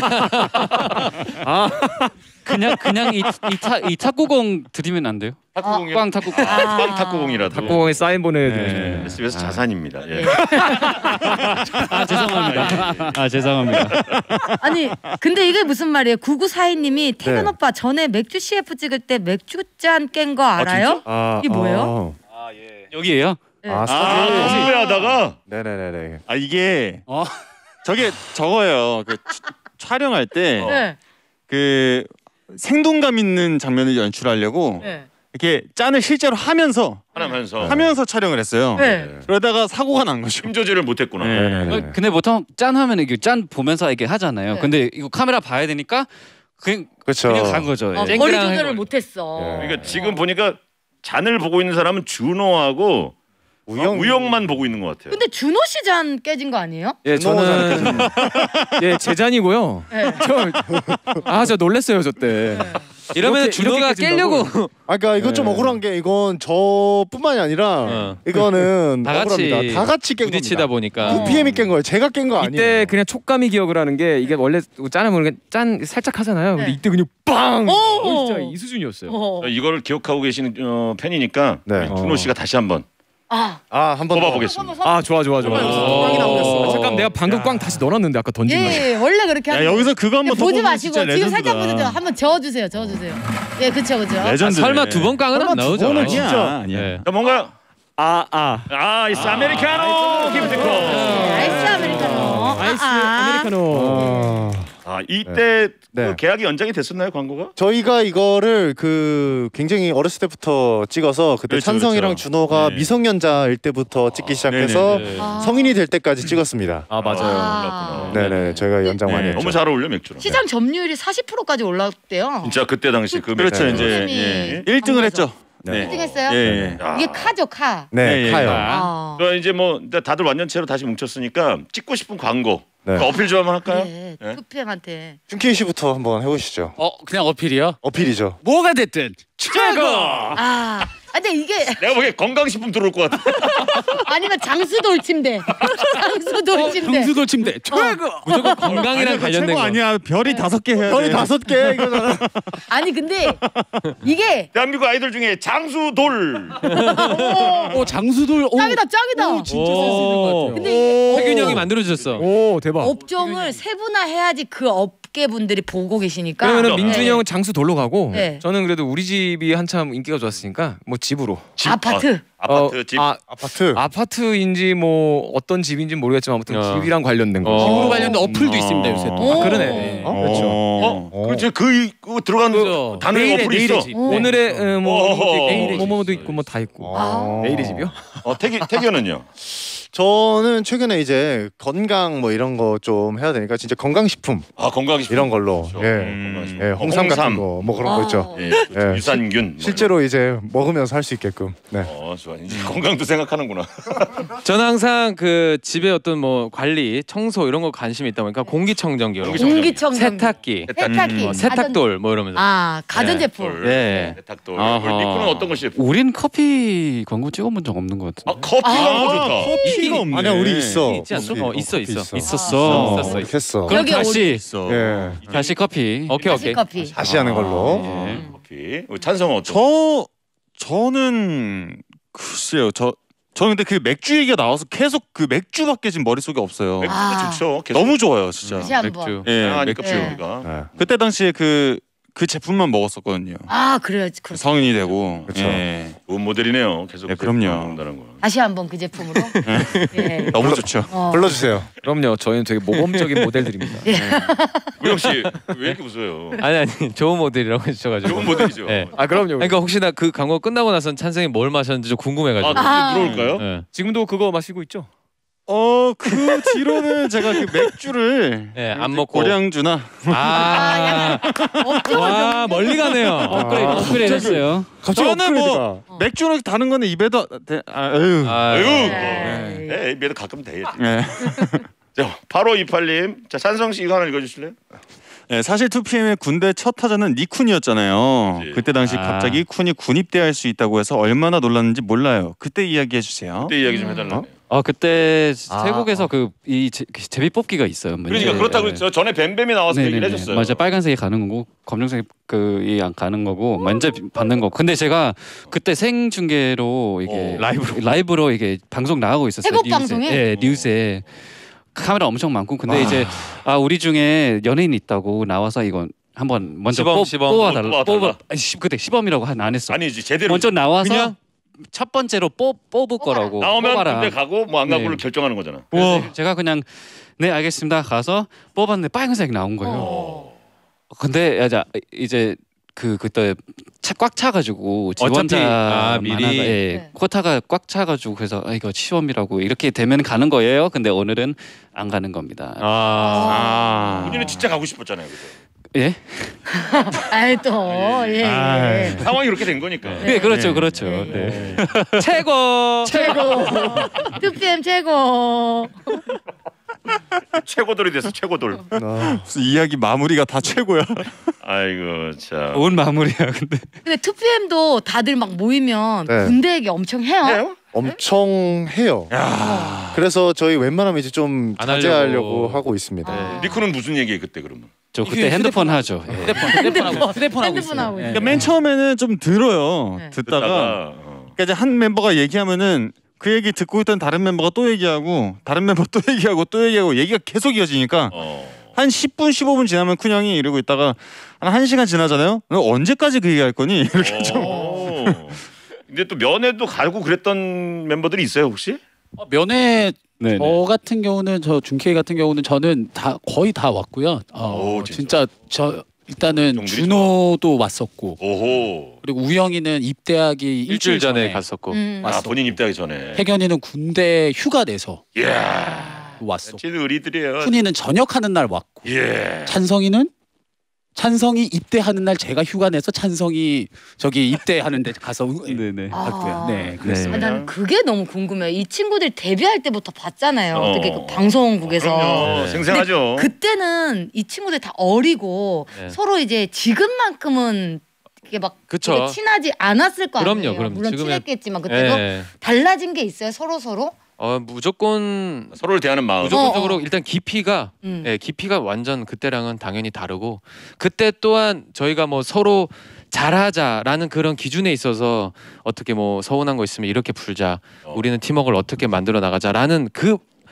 그냥 이 탁구공 드리면 안 돼요? 탁구공이. 꽝 탁구공. 꽝 탁구공이라도. 탁구공에 사인 보내드리면. SBS 자산입니다. 죄송합니다. 아니 근데 이게 무슨 말이에요? 9942님이 태균 오빠 전에 맥주 CF 찍을 때 맥주잔 깬 거 알아요? 이게 뭐예요? 여기에요? 선배하다가. 네네네. 이게 저거예요. 그 촬영할 때 그 생동감 있는 장면을 연출하려고 이렇게 짠을 실제로 하면서 촬영을 했어요. 그러다가 사고가 난 거죠. 힘 조절을 못했구나. 근데 보통 짠 하면 이게 짠 보면서 이게 하잖아요. 근데 이거 카메라 봐야 되니까 그냥 간 거죠. 머리 조절을 못했어. 그러니까 지금 보니까 잔을 보고 있는 사람은 준호하고 우영만 보고 있는 것 같아요. 근데 준호 씨 잔 깨진 거 아니에요? 저는 제 잔이고요. 저 놀랬어요 저 때. 이러면 준호가 깨려고. 그러니까 이건 좀 억울한 게 이건 저뿐만이 아니라 이거는 다 같이 깬 부딪히다 보니까. 9PM이 깬 거예요. 제가 깬 거 아니에요. 이때 그냥 촉감이 기억을 하는 게 이게 원래 짠하면 짠 살짝 하잖아요. 근데 이때 그냥 빵! 진짜 이 수준이었어요. 이거를 기억하고 계시는 팬이니까 준호 씨가 다시 한번. 한번 뽑아보겠습니다. 좋아. 잠깐 내가 방금 꽝 다시 넣어놨는데 아까 던진 거. 원래 그렇게 하는. 여기서 그거 한번 보지 마시고 지금 살짝 보세요. 한번 저어주세요. 그쵸. 설마 두 번 깡은 안 나오죠? 아니야. 뭔가 아이스 아메리카노 기프티콘. 아이스 아메리카노. 이때 그 계약이 연장이 됐었나요, 광고가? 저희가 이거를 굉장히 어렸을 때부터 찍어서 그때 찬성이랑 준호가 미성년자일 때부터 찍기 시작해서 성인이 될 때까지 찍었습니다. 맞아요. 네네, 저희가 연장 많이 했죠. 너무 잘 어울려 맥주랑. 시장 점유율이 40%까지 올랐대요. 진짜 그때 당시 그 그렇죠. 이제 1등을 했죠. 1등 했어요? 이게 카죠, 카. 네, 카요. 그럼 이제 뭐 다들 완전체로 다시 뭉쳤으니까 찍고 싶은 광고. 어필 좀 한번 할까요? 투팸한테. 준케이 씨부터 한번 해보시죠. 그냥 어필이요? 어필이죠. 뭐가 됐든 최고. 근데 이게 내가 보기에 건강식품 들어올 것 같아. 아니면 장수돌 침대. 장수돌 침대. 장수돌 침대. 최고. 무조건 건강이랑 관련된 거. 아니야. 별이 5개 해야 돼. 별이 5개 이거잖아. 아니 근데 이게 대한민국 아이돌 중에 장수돌. 장수돌. 짱이다. 진짜 쓸 수 있는 것 같아요. 근데 태균 형이 만들어 주셨어. 오 대박. 업종을 세분화해야지 그 업계 분들이 보고 계시니까. 그러면 민준이 형은 장수 돌로 가고 네. 저는 그래도 우리 집이 한참 인기가 좋았으니까 뭐 집으로. 아파트. 아파트 집. 아파트인지 뭐 어떤 집인지 모르겠지만 아무튼 집이랑 관련된 거. 집으로 관련된 어플도 있습니다 요새 또. 그러네. 그렇죠. 그렇죠. 그 들어간 단어의 어플이 있어. 오늘의 뭐뭐도 있고 뭐 다 있고. 내일의 집이요? 태견은요? 저는 최근에 이제 건강 뭐 이런 거 좀 해야 되니까 진짜 건강식품. 건강식품 이런 걸로. 그렇죠. 예, 홍삼 같은 거 뭐 그런 거 있죠. 예, 유산균. 실제로 이제 먹으면서 할 수 있게끔. 네. 좋아. 이제 건강도 생각하는구나. 저는 항상 그 집에 어떤 뭐 관리, 청소 이런 거 관심이 있다 보니까 공기청정기, 공기청정기. 세탁기, 세탁돌 뭐 이러면서. 가전제품. 네. 세탁돌. 니코는 어떤 것이? 우린 커피 광고 찍어본 적 없는 것 같은데. 커피 광고 좋다. 커피가 없네. 아니야 우리 있어. 있지 않어? 있었어. 했어. 그럼 다시 다시 커피. 오케이. 커피. 다시 하는 걸로. 커피. 찬성은 어떤? 저는 글쎄요. 저는 근데 그 맥주 얘기가 나와서 계속 그 맥주밖에 지금 머릿속에 없어요. 맥주도 좋죠. 계속. 너무 좋아요, 진짜. 다시 한번. 맥주. 그때 당시에 그 제품만 먹었었거든요. 그래요. 성인이 되고. 그렇죠. 좋은 모델이네요. 계속. 그럼요. 다시 한번 그 제품으로. 너무 좋죠. 불러주세요. 그럼요. 저희는 되게 모범적인 모델들입니다. 우영 씨 왜 이렇게 웃어요? 아니 좋은 모델이라고 해주셔가지고. 좋은 모델이죠. 그럼요. 그러니까 혹시나 그 광고 끝나고 나선 찬성이 뭘 마셨는지 좀 궁금해가지고. 들어올까요? 네. 지금도 그거 마시고 있죠? 그 뒤로는 제가 그 맥주를 안 먹고 고량주나 와 멀리 가네요. 업그레이드 했어요. 저는 뭐 맥주는 다른 거는 입에도 입에도 가끔 돼. 자, 8528님. 자, 찬성 씨 이거 하나 읽어주실래요? 네, 사실 2PM의 군대 첫 타자는 니쿤이었잖아요. 그때 당시 갑자기 쿤이 군입대할 수 있다고 해서 얼마나 놀랐는지 몰라요. 그때 이야기해 주세요. 그때 이야기 좀 해달라요. 그때 태국에서 이 제비 뽑기가 있어요. 그러니까 그렇다고 그랬죠. 전에 뱀뱀이 나와서 얘기를 해줬어요. 맞아, 빨간색이 가는 거고 검정색이 안 가는 거고 먼저 받는 거. 근데 제가 그때 생중계로 이게 라이브로 이게 방송 나가고 있었어요. 태국 방송에? 네, 뉴스에 카메라 엄청 많고. 근데 이제 우리 중에 연예인 있다고 나와서 이건 한번 먼저 뽑아달라. 그때 시범이라고 안 했어. 아니지 제대로. 먼저 나와서 그냥? 첫 번째로 뽑을 거라고. 나오면 뽑아라. 군대 가고 뭐 안 가고를 결정하는 거잖아. 제가 그냥 네 알겠습니다 가서 뽑았는데 빨간색이 나온 거예요. 근데 이제 그때 꽉 차가지고 지원자 미리 쿼타가 꽉 차가지고 그래서 이거 시험이라고 이렇게 되면 가는 거예요. 근데 오늘은 안 가는 겁니다. 본인은 진짜 가고 싶었잖아요. 그죠? 예? 상황이 그렇게 된 거니까. 네, 그렇죠. 네. 최고. 2PM 최고. 최고돌이 됐어. 최고돌. 무슨 이야기 마무리가 다 최고야. 아이고 참. 온 마무리야 근데. 근데 2PM도 다들 막 모이면 군대 얘기 엄청 해요? 엄청 해요. 그래서 저희 웬만하면 이제 좀 자제하려고 하고 있습니다. 니코는 무슨 얘기해 그때 그러면? 저 그때 핸드폰 하죠. 휴대폰 하고 있어요. 그러니까 맨 처음에는 좀 들어요. 듣다가 그러니까 이제 한 멤버가 얘기하면은 그 얘기 듣고 있던 다른 멤버가 또 얘기하고 다른 멤버 또 얘기하고 얘기가 계속 이어지니까 한 10분 15분 지나면 쿤형이 이러고 있다가 한 1시간 지나잖아요. 너 언제까지 그 얘기할 거니? 이렇게 좀. 근데 또 면회도 가고 그랬던 멤버들이 있어요 혹시? 면회 저 같은 경우는 저 준케이 같은 경우는 저는 거의 다 왔고요. 진짜 저 일단은 준호도 왔었고, 그리고 우영이는 입대하기 일주일 전에 갔었고, 본인 입대하기 전에. 태견이는 군대 휴가 내서 왔어. 진짜 의리들이에요. 훈이는 전역하는 날 왔고, 찬성이 입대하는 날 제가 휴가 내서 찬성이 저기 입대하는데 가서 갔고요. 그랬습니다. 난 그게 너무 궁금해요. 이 친구들 데뷔할 때부터 봤잖아요. 어떻게 그 방송국에서. 생생하죠. 그때는 이 친구들 다 어리고 서로 이제 지금만큼은 이게 막 되게 친하지 않았을 거 아니에요. 그럼요. 물론 친했겠지만 그때도 달라진 게 있어요 서로. 무조건 서로를 대하는 마음. 무조건적으로 일단 깊이가 깊이가 완전 그때랑은 당연히 다르고 그때 또한 저희가 뭐 서로 잘하자라는 그런 기준에 있어서 어떻게 뭐 서운한 거 있으면 이렇게 풀자. 우리는 팀워크를 어떻게 만들어 나가자라는 그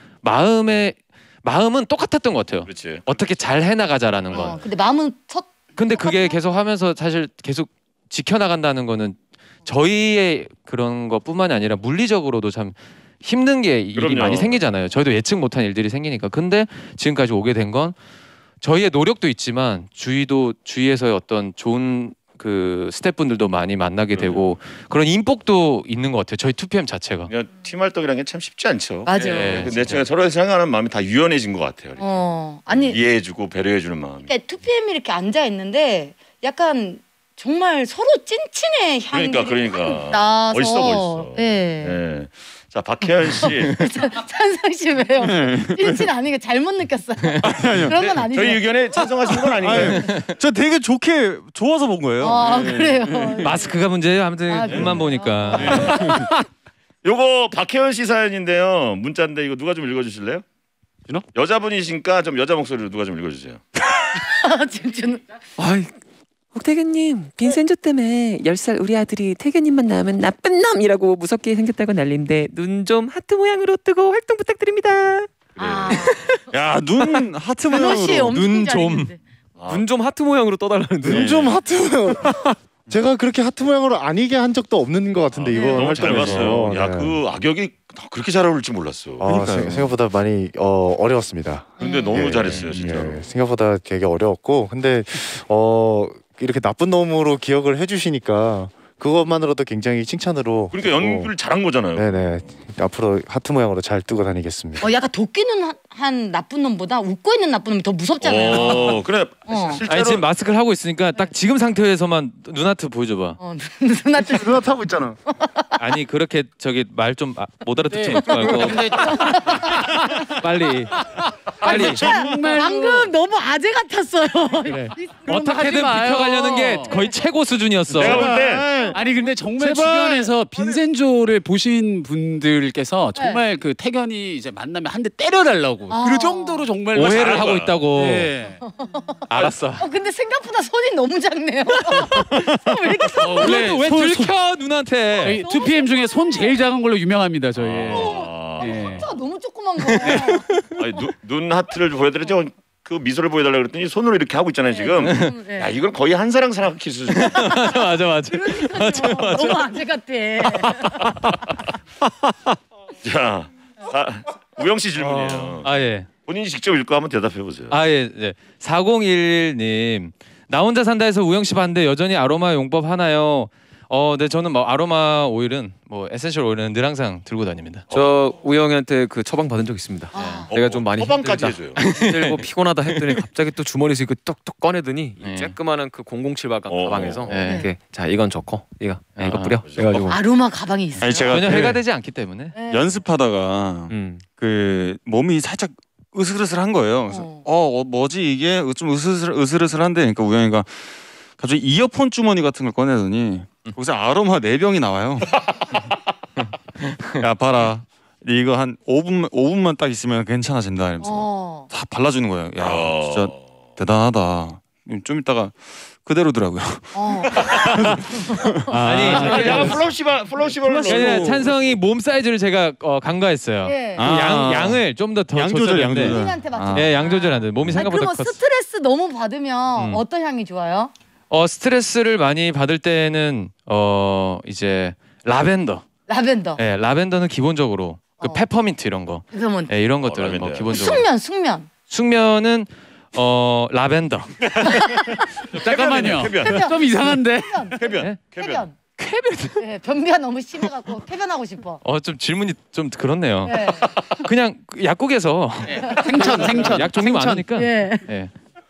마음은 똑같았던 것 같아요. 그렇지. 어떻게 잘 해나가자라는 건. 근데 마음은 근데 그게 계속 하면서 사실 계속 지켜나간다는 거는 저희의 그런 것뿐만이 아니라 물리적으로도 참 힘든 게 일이 많이 생기잖아요. 저희도 예측 못한 일들이 생기니까. 근데 지금까지 오게 된 건 저희의 노력도 있지만 주위에서의 어떤 좋은 그 스태프분들도 많이 만나게 되고 그런 인복도 있는 것 같아요. 저희 2PM 자체가. 팀 활동이라는 게 참 쉽지 않죠. 맞아요. 근데 제가 서로 생각하는 마음이 다 유연해진 것 같아요. 아니 이해해주고 배려해주는 마음. 그러니까 2PM이 이렇게 앉아 있는데 약간 정말 서로 찐친의 향이 그러니까 나서 멋있어. 네. 자 박혜연 씨. 찬성 씨 왜요? 찐친 아니게 잘못 느꼈어요. 그런 건 아니죠. 저희 의견에 찬성하시는 건 아니에요. 저 되게 좋아서 본 거예요. 그래요. 마스크가 문제예요. 아무튼 눈만 보니까. 요거 박혜연 씨 사연인데요. 문자인데 이거 누가 좀 읽어주실래요? 여자분이시니까 좀 여자 목소리로 누가 좀 읽어주세요. 지금 옥태균님, 빈센조 때문에 10살 우리 아들이 태균님만 낳으면 나쁜 놈이라고 무섭게 생겼다고 난리인데 눈 좀 하트 모양으로 뜨고 활동 부탁드립니다. 야, 눈 하트 모양으로. 눈 좀 하트 모양으로 떠달라는데. 눈 좀 하트 모양. 제가 그렇게 하트 모양으로 아니게 한 적도 없는 것 같은데 이번 너무 잘 봤어요. 네. 야, 그 악역이 그렇게 잘 어울릴 줄 몰랐어. 생각보다 많이 어려웠습니다. 근데 너무 잘했어요, 진짜. 생각보다 되게 어려웠고, 근데 이렇게 나쁜 놈으로 기억을 해주시니까 그것만으로도 굉장히 칭찬으로. 그러니까 연기를 잘한 거잖아요. 네네. 앞으로 하트 모양으로 잘 뜨고 다니겠습니다. 약간 도끼는 한 나쁜 놈보다 웃고 있는 나쁜 놈이 더 무섭잖아요. 그래. 아니 지금 마스크를 하고 있으니까 딱 지금 상태에서만 눈하트 보여줘봐. 눈하트 하고 있잖아. 아니 그렇게 저기 말 좀 못 알아듣지 말고 빨리. 방금 너무 아재 같았어요. 그래. 어떻게든 비켜가려는 게 거의 최고 수준이었어. 내가 볼 때. 아니 근데 정말 주변에서 빈센조를 보신 분들께서 정말 그 태견이 이제 만나면 한 대 때려달라고 그 정도로 정말 오해를 하고 있다고. 네. 알았어. 근데 생각보다 손이 너무 작네요. 왜 이렇게 원래 왜 들켜 눈한테. 2PM 중에 손 제일 작은 걸로 유명합니다 저희. 하트가 너무 조그만 거. 아니, 눈 하트를 보여드리죠. 그 미소를 보여달라 그랬더니 손으로 이렇게 하고 있잖아요 지금. 야 이건 거의 한사랑 사랑 키스. 맞아. 너무 아재 같아. 자, 우영 씨 질문이에요. 예. 본인이 직접 읽고 한번 대답해 보세요. 예. 4011님 나 혼자 산다에서 우영 씨 봤는데 여전히 아로마 용법 하나요? 네 저는 뭐 아로마 오일은 뭐 에센셜 오일은 늘 항상 들고 다닙니다. 저 우영이한테 그 처방 받은 적 있습니다. 내가 좀 많이 처방까지 해줘요. 힘들고 피곤하다 했더니 갑자기 또 주머니에서 이거 똑똑 꺼내더니 이 쬐끄만한 그 007 가방에서 이렇게 자 이건 좋고 이거 뿌려. 그래가지고 아로마 가방이 있어요. 아니 제가 전혀 해가 되지 않기 때문에 연습하다가 그 몸이 살짝 으슬으슬한 거예요. 그래서 뭐지 이게 좀 으슬으슬한데 그러니까 우영이가 갑자기 이어폰 주머니 같은 걸 꺼내더니 거기서 아로마 4병이 나와요. 야 봐라 이거 한 5분만 딱 있으면 괜찮아진다 이러면서 다 발라주는 거예요. 야 진짜 대단하다. 좀 이따가 그대로더라고요. 약간 플러시벌로 찬성이 몸 사이즈를 제가 간과했어요. 양을 좀 더 양 조절했는데. 본인한테 맞춰. 양 조절하는데 몸이 생각보다 그러면 컸어. 스트레스 너무 받으면 어떤 향이 좋아요? 스트레스를 많이 받을 때는 이제 라벤더. 네, 라벤더는 기본적으로 그 페퍼민트 이런 거. 네, 이런 것들은 뭐 기본적으로. 숙면은 라벤더. 잠깐만요. 좀 이상한데. 쾌변. 네, 변비가 너무 심해갖고 쾌변하고 싶어. 좀 질문이 좀 그렇네요. 네. 그냥 약국에서 생천 약 종류 많으니까. 네.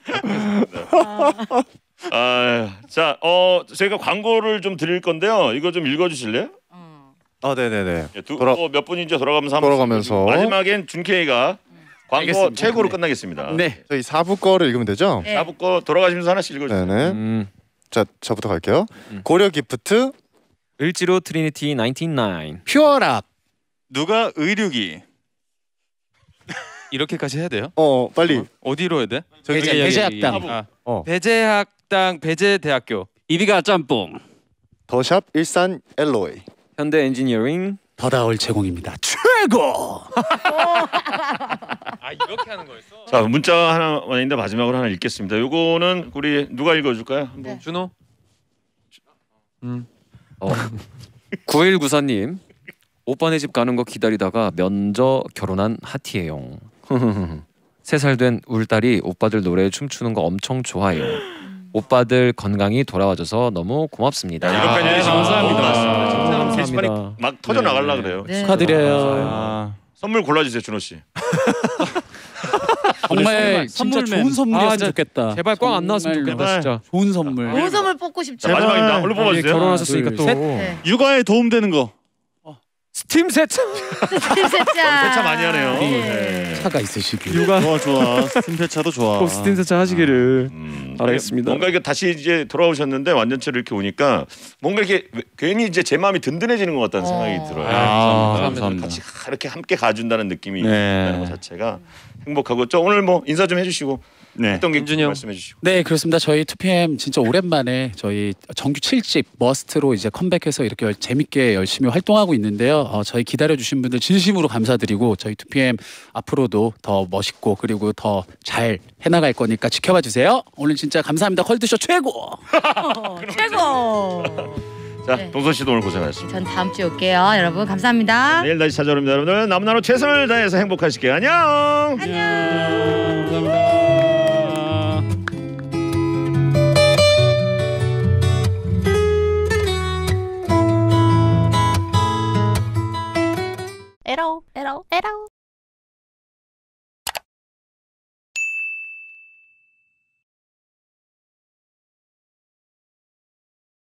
자, 저희가 광고를 좀 드릴 건데요. 이거 좀 읽어주실래요? 네네네. 몇 분인지 돌아가면서 마지막엔 준케이가 광고 알겠습니다. 최고로 끝나겠습니다. 네. 저희 4부 거를 읽으면 되죠? 4부 거 돌아가시면서 하나씩 읽어주세요. 네네. 자, 저부터 갈게요. 고려 기프트, 을지로 트리니티 99. 퓨어락. 누가 의류기. 이렇게까지 해야 돼요? 빨리. 어디로 해야 돼? 배제학당. 배제학당 배제대학교. 이비가 짬뽕. 더샵 일산 엘로이. 현대 엔지니어링. 더다올 제공입니다. 최고. 이렇게 하는 거였어? 자, 문자 하나 왔는데 마지막으로 하나 읽겠습니다. 요거는 우리 누가 읽어줄까요? 한번. 준호. 9194님. 오빠네 집 가는 거 기다리다가 면접 결혼한 하티예요. 3살 된 울딸이 오빠들 노래에 춤추는 거 엄청 좋아해요. 오빠들 건강히 돌아와줘서 너무 고맙습니다. 이런 팬들이 감사합니다. 진짜 감사합니다. 게시판이 막 터져 나갈라 그래요. 네. 축하드려요. 선물 골라주세요, 준호 씨. 정말 진짜 좋은 선물이었으면 좋겠다. 제발 꽝 안 나왔으면 좋겠다 진짜. 좋은 선물. 좋은 선물 뽑고 싶죠. 마지막입니다. 얼른 뽑아주세요. 결혼하셨으니까 또 네. 육아에 도움되는 거. 스팀 세차. 스팀 세차. 세차 많이 하네요. 네. 차가 있으시길. 육아 좋아. 스팀 세차도 좋아. 스팀 세차 하시기를 바라겠습니다. 뭔가 이게 다시 이제 돌아오셨는데 완전체로 이렇게 오니까 뭔가 이렇게 괜히 이제 제 마음이 든든해지는 것 같다는 생각이 들어요. 감사합니다. 같이 이렇게 함께 가준다는 느낌이 네. 있다는 것 자체가 행복하고. 저 오늘 뭐 인사 좀 해주시고 했던 게 민준이 형. 말씀해 주시고. 네, 그렇습니다. 저희 2PM 진짜 오랜만에 저희 정규 7집 머스트로 이제 컴백해서 이렇게 재밌게 열심히 활동하고 있는데요. 저희 기다려주신 분들 진심으로 감사드리고 저희 2PM 앞으로도 더 멋있고 그리고 더 잘 해나갈 거니까 지켜봐 주세요. 오늘 진짜 감사합니다. 컬투쇼 최고. 최고. 자, 네. 동선 씨도 오늘 고생하셨습니다. 전 다음 주에 올게요. 여러분 감사합니다. 내일 다시 찾아오렵니다. 여러분들 남나로 최선을 다해서 행복하실게요. 안녕. 감사합니다. 에러